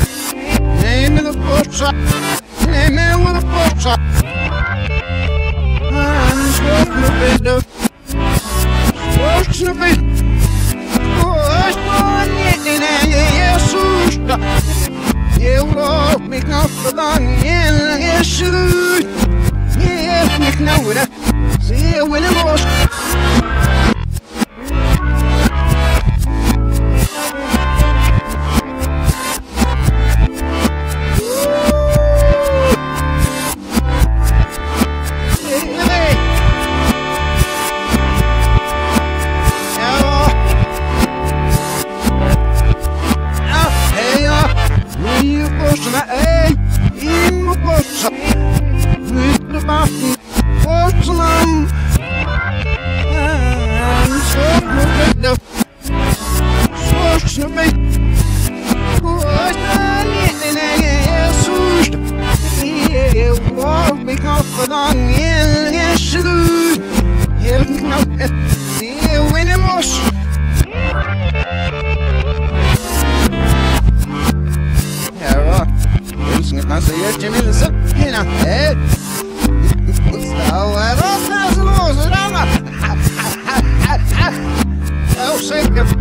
Name of the bush, name of the bush. I'm smoking a bit of, smoking a bit. Oh, I'm getting a susta. You love me, not for long, and I should. Yeah, you know it. See you when it was. Jimmy, listen, you know, hey. Oh, say